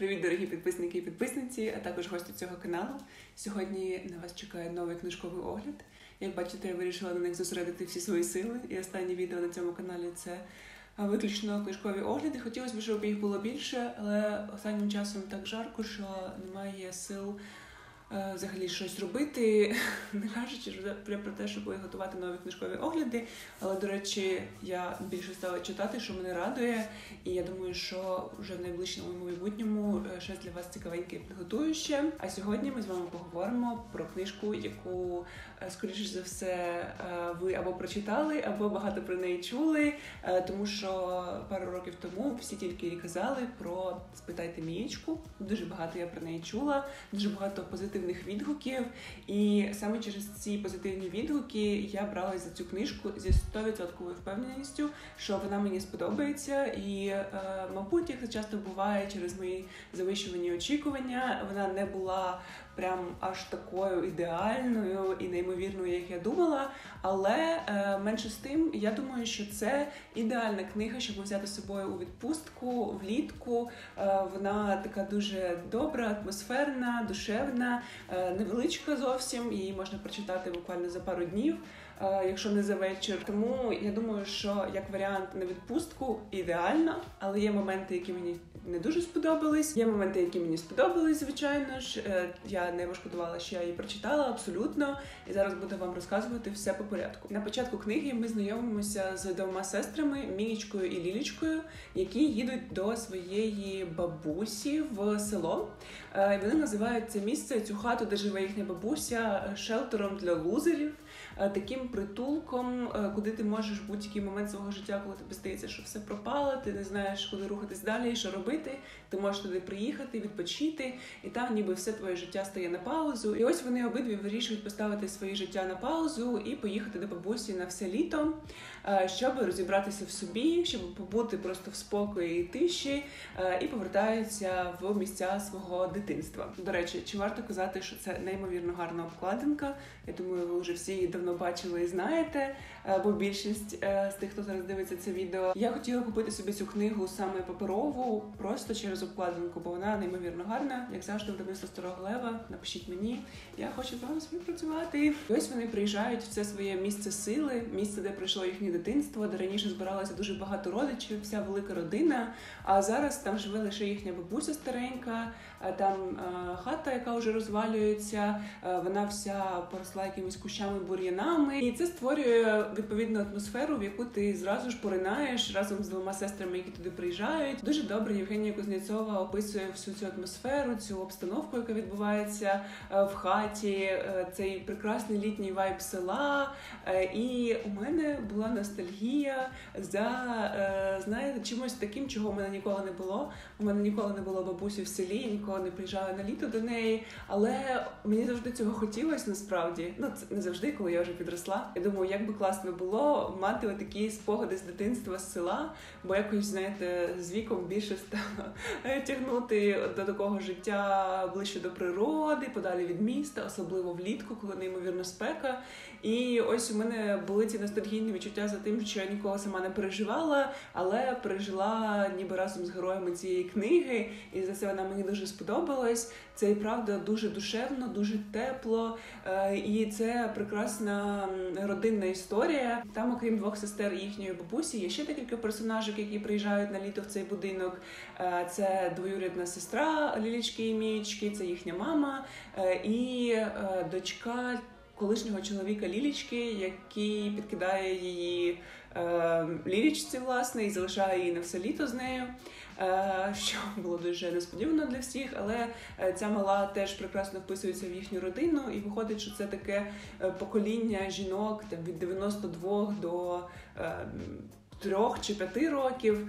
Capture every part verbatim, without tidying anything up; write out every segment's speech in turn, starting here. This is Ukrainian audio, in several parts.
Привіт, дорогі підписники і підписниці, а також гості цього каналу. Сьогодні на вас чекає новий книжковий огляд. Як бачите, я вирішила на них зосередити всі свої сили. І останнє відео на цьому каналі – це виключно книжкові огляди. Хотілося б, щоб їх було більше, але останнім часом так жарко, що немає сил взагалі щось робити, не кажучи вже про те, щоб готувати нові книжкові огляди. Але, до речі, я більше стала читати, що мене радує. І я думаю, що вже в найближчому майбутньому щось для вас цікавеньке підготую ще. А сьогодні ми з вами поговоримо про книжку, яку, скоріше за все, ви або прочитали, або багато про неї чули. Тому що пару років тому всі тільки і казали про «Спитайте Мієчку». Дуже багато я про неї чула, дуже багато позитивних відгуків, і саме через ці позитивні відгуки я бралась за цю книжку зі сто відсотків впевненістю, що вона мені сподобається, і, е, мабуть, як це часто буває, через мої завищувані очікування, вона не була прям аж такою ідеальною і неймовірною, як я думала, але е, менше з тим, я думаю, що це ідеальна книга, щоб взяти з собою у відпустку, влітку. Е, вона така дуже добра, атмосферна, душевна, е, невеличка зовсім, її можна прочитати буквально за пару днів, е, якщо не за вечір. Тому я думаю, що як варіант на відпустку ідеально, але є моменти, які мені не дуже сподобались. Є моменти, які мені сподобались, звичайно ж. Е, я не пошкодувала, що я її прочитала, абсолютно. І зараз буду вам розказувати все по порядку. На початку книги ми знайомимося з двома сестрами, Мієчкою і Лілічкою, які їдуть до своєї бабусі в село. Е, вони називають це місце, цю хату, де живе їхня бабуся, шелтером для лузерів. Таким притулком, куди ти можеш в будь-який момент свого життя, коли тобі здається, що все пропало, ти не знаєш, куди рухатись далі і що робити, ти можеш туди приїхати, відпочити, і там ніби все твоє життя стає на паузу. І ось вони обидві вирішують поставити своє життя на паузу і поїхати до бабусі на все літо, щоб розібратися в собі, щоб побути просто в спокої і тиші, і повертаються в місця свого дитинства. До речі, чи варто казати, що це неймовірно гарна обкладинка? Я думаю, ви вже всі її давно бачили і знаєте, бо більшість з тих, хто зараз дивиться це відео. Я хотіла купити собі цю книгу саме паперову, просто через обкладинку, бо вона неймовірно гарна. Як завжди, видавництво Старого Лева, напишіть мені, я хочу з вами співпрацювати. І ось вони приїжджають в це своє місце сили, місце, де пройшло їхнє дитинство, де раніше збиралося дуже багато родичів, вся велика родина, а зараз там живе лише їхня бабуся старенька, там хата, яка вже розвалюється, вона вся поросла якимись кущами, бур'янами. І це створює відповідну атмосферу, в яку ти зразу ж поринаєш разом з двома сестрами, які туди приїжджають. Дуже добре Євгенія Кузнєцова описує всю цю атмосферу, цю обстановку, яка відбувається в хаті, цей прекрасний літній вайб села. І у мене була ностальгія за, знаєте, чимось таким, чого в мене ніколи не було. У мене ніколи не було бабусі в селі, я ніколи не приїжджала на літо до неї, але мені завжди цього хотілося насправді. Ну, це не завжди, коли я вже підросла. Я думаю, як би класно було мати такі спогади з дитинства, з села, бо якось, знаєте, з віком більше стало тягнути до такого життя ближче до природи, подалі від міста, особливо влітку, коли неймовірна спека. І ось у мене були ці ностальгійні відчуття за тим, що я ніколи сама не переживала, але пережила ніби разом з героями цієї книги, і за це вона мені дуже сподобалась. Це і правда дуже душевно, дуже тепло, і це прекрасна родинна історія. Там, окрім двох сестер і їхньої бабусі, є ще декілька персонажів, які приїжджають на літо в цей будинок. Це двоюрідна сестра Лілічки і Мієчки, це їхня мама і дочка колишнього чоловіка Лілічки, який підкидає її е, Лілічці, власне, і залишає її на все літо з нею, е, що було дуже несподівано для всіх, але ця мала теж прекрасно вписується в їхню родину, і виходить, що це таке покоління жінок там, від дев'яносто двох до е, трьох чи п'яти років.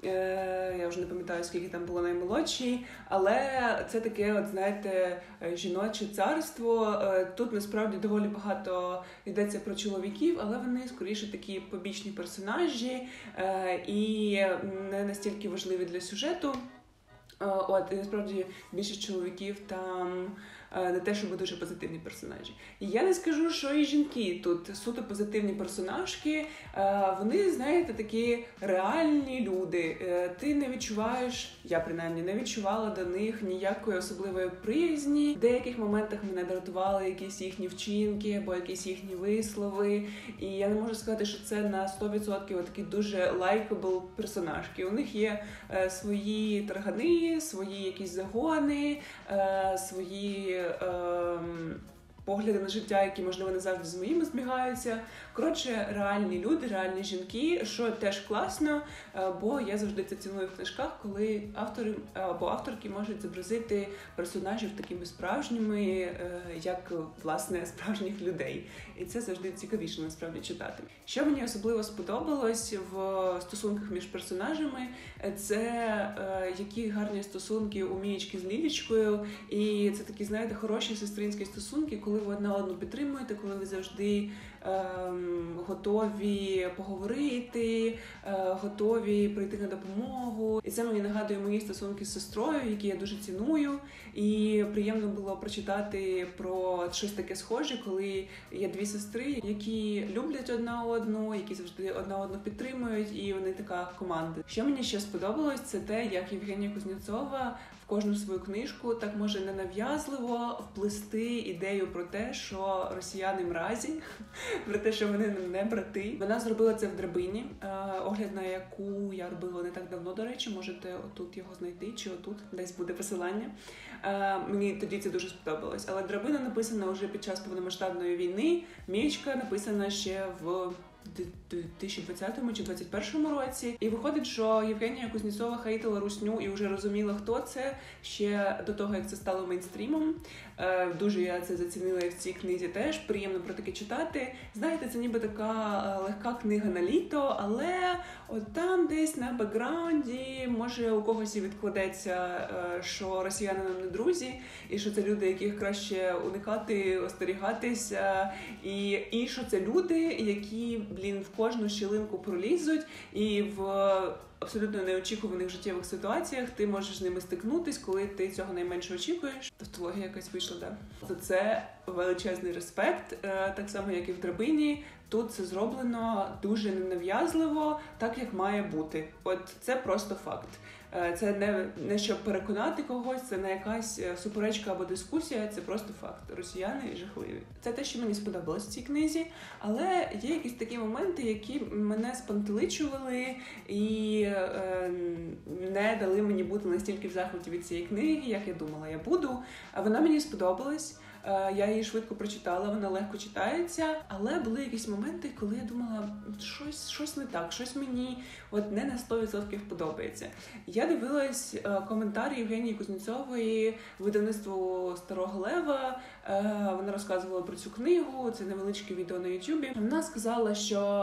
Я вже не пам'ятаю, скільки там було наймолодші, але це таке, от знаєте, жіноче царство. Тут насправді доволі багато йдеться про чоловіків, але вони скоріше такі побічні персонажі і не настільки важливі для сюжету. От, і насправді більшість чоловіків там не те, щоб дуже позитивні персонажі. І я не скажу, що і жінки тут суто позитивні персонажки. Вони, знаєте, такі реальні люди. Ти не відчуваєш, я принаймні не відчувала до них ніякої особливої приязні. В деяких моментах мене дратували якісь їхні вчинки або якісь їхні вислови. І я не можу сказати, що це на сто відсотків такі дуже лайкабл персонажки. У них є свої таргани, свої якісь загони, свої Ем, погляди на життя, які, можливо, не завжди з моїми збігаються. Коротше, реальні люди, реальні жінки, що теж класно, бо я завжди це ціную в книжках, коли автори або авторки можуть зобразити персонажів такими справжніми, як, власне, справжніх людей. І це завжди цікавіше, насправді, читати. Що мені особливо сподобалось в стосунках між персонажами, це які гарні стосунки у Мієчки з Лілічкою. І це такі, знаєте, хороші сестринські стосунки, коли ви одна одну підтримуєте, коли ви завжди ем, готові поговорити, е, готові прийти на допомогу. І це мені нагадує мої стосунки з сестрою, які я дуже ціную. І приємно було прочитати про щось таке схоже, коли є дві сестри, які люблять одна одну, які завжди одна одну підтримують, і вони така команда. Що мені ще сподобалось, це те, як Євгенія Кузнєцова в кожну свою книжку так може ненав'язливо вплести ідею про те, що росіяни мразі, про те, що вони не брати. Вона зробила це в «Драбині», огляд на яку я робила не так давно, до речі, можете отут його знайти, чи отут, десь буде посилання. Мені тоді це дуже сподобалось. Але «Драбина» написана вже під час повномасштабної війни, «Мієчка» написана ще в дві тисячі двадцятому чи двадцять першому році. І виходить, що Євгенія Кузнєцова хейтила русню і вже розуміла, хто це, ще до того, як це стало мейнстрімом. Дуже я це зацінила і в цій книзі теж. Приємно про таке читати. Знаєте, це ніби така легка книга на літо, але от там десь на бекграунді може у когось і відкладеться, що росіяни нам не друзі, і що це люди, яких краще уникати, остерігатися, і, і що це люди, які, блін, в кожну щілинку пролізуть, і в абсолютно неочікуваних життєвих ситуаціях ти можеш з ними стикнутись, коли ти цього найменше очікуєш. Тавтологія якась вийшла, да? То це величезний респект, так само, як і в «Драбині». Тут це зроблено дуже ненав'язливо, так, як має бути. От це просто факт. Це не, не щоб переконати когось, це не якась суперечка або дискусія, це просто факт. Росіяни жахливі. Це те, що мені сподобалось в цій книзі, але є якісь такі моменти, які мене спантеличували і е, не дали мені бути настільки в захваті від цієї книги, як я думала, я буду. Вона мені сподобалась. Я її швидко прочитала, вона легко читається, але були якісь моменти, коли я думала, щось, щось не так, щось мені от не на сто відсотків подобається. Я дивилась коментарі Євгенії Кузнєцової видавництву Старого Лева, вона розказувала про цю книгу, це невеличке відео на Ютубі. Вона сказала,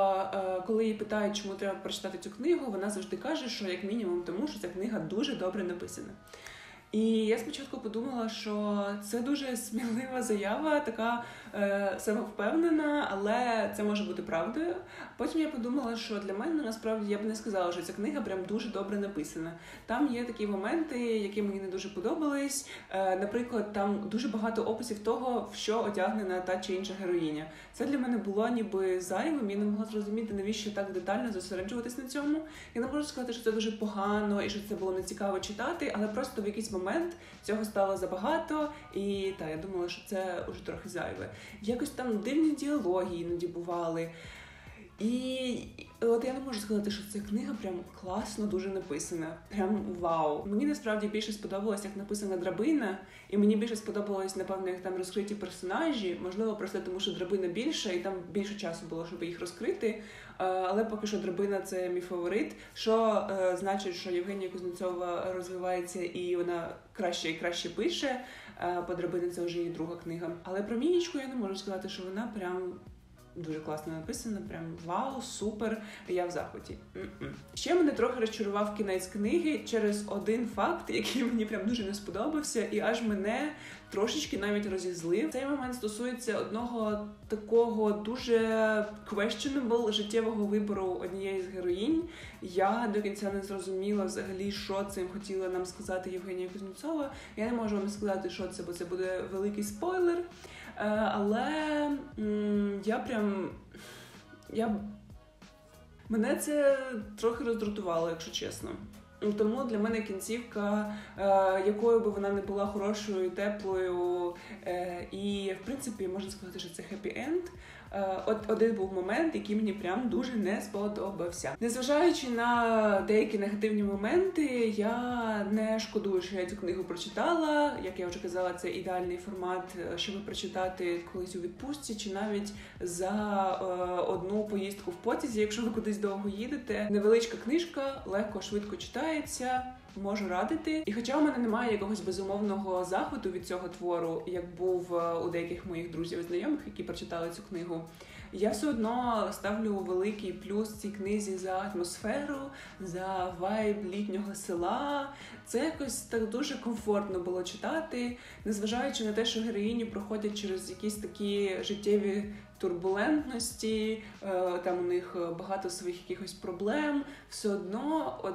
що коли її питають, чому треба прочитати цю книгу, вона завжди каже, що як мінімум тому, що ця книга дуже добре написана. І я спочатку подумала, що це дуже смілива заява, така е, самовпевнена, але це може бути правдою. Потім я подумала, що для мене, насправді, я б не сказала, що ця книга прям дуже добре написана. Там є такі моменти, які мені не дуже подобались. Е, наприклад, там дуже багато описів того, в що одягнена та чи інша героїня. Це для мене було ніби зайвим, я не могла зрозуміти, навіщо так детально зосереджуватись на цьому. Я не можу сказати, що це дуже погано і що це було нецікаво читати, але просто в якийсь момент момент цього стало забагато, і та я думала, що це вже трохи зайве. Якось там дивні діалоги іноді бували. І от я не можу сказати, що ця книга прям класно дуже написана. Прям вау. Мені насправді більше сподобалось, як написана «Драбина», і мені більше сподобалось, напевно, як там розкриті персонажі. Можливо, просто тому, що «Драбина» більша, і там більше часу було, щоб їх розкрити. Але поки що «Драбина» — це мій фаворит, що е, значить, що Євгенія Кузнєцова розвивається і вона краще і краще пише, е, бо «Драбина» — це вже її друга книга. Але про Мієчку я не можу сказати, що вона прям дуже класно написано, прям вау, супер, я в захваті. М-м. Ще мене трохи розчарував кінець книги через один факт, який мені прям дуже не сподобався, і аж мене трошечки навіть розізлив. Цей момент стосується одного такого дуже questionable життєвого вибору однієї з героїнь. Я до кінця не зрозуміла взагалі, що цим хотіла нам сказати Євгенія Кузнєцова. Я не можу вам сказати, що це, бо це буде великий спойлер. Але м- я прям... Я... Мене це трохи роздратувало, якщо чесно. Тому для мене кінцівка, е, якою би вона не була хорошою, теплою, е, і, в принципі, можна сказати, що це хеппі-енд. Е, от один був момент, який мені прям дуже не сподобався. Незважаючи на деякі негативні моменти, я не шкодую, що я цю книгу прочитала. Як я вже казала, це ідеальний формат, щоб прочитати колись у відпустці, чи навіть за е, одну поїздку в потязі, якщо ви кудись довго їдете. Невеличка книжка, легко, швидко читається. Можу радити. І хоча у мене немає якогось безумовного захвату від цього твору, як був у деяких моїх друзів і знайомих, які прочитали цю книгу, я все одно ставлю великий плюс цій книзі за атмосферу, за вайб літнього села. Це якось так дуже комфортно було читати, незважаючи на те, що героїні проходять через якісь такі життєві турбулентності, там у них багато своїх якихось проблем, все одно от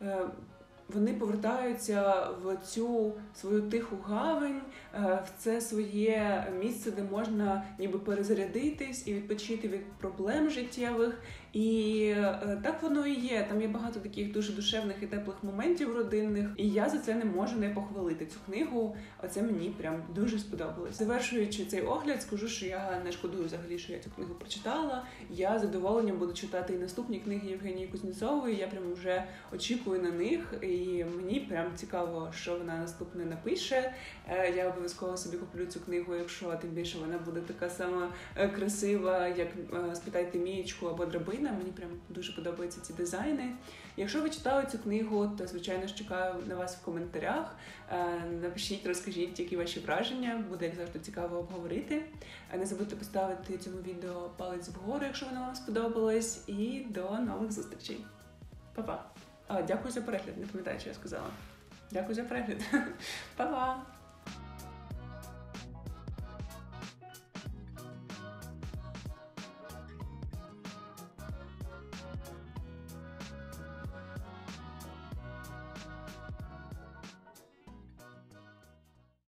вони повертаються в цю свою тиху гавань, в це своє місце, де можна ніби перезарядитись і відпочити від проблем життєвих. І так воно і є. Там є багато таких дуже душевних і теплих моментів родинних. І я за це не можу не похвалити цю книгу. Оце мені прям дуже сподобалось. Завершуючи цей огляд, скажу, що я не шкодую взагалі, що я цю книгу прочитала. Я з задоволенням буду читати і наступні книги Євгенії Кузнєцової. Я прям вже очікую на них. І мені прям цікаво, що вона наступне напише. Я обов'язково собі куплю цю книгу, якщо тим більше вона буде така сама красива, як «Спитайте Мієчку» або «Драбина». Мені прям дуже подобаються ці дизайни. Якщо ви читали цю книгу, то, звичайно ж, чекаю на вас в коментарях. Напишіть, розкажіть, які ваші враження. Буде, як завжди, цікаво обговорити. Не забудьте поставити цьому відео палець вгору, якщо воно вам сподобалось. І до нових зустрічей. Па-па. А, дякую за перегляд. Не пам'ятаю, що я сказала. Дякую за перегляд. Па-па.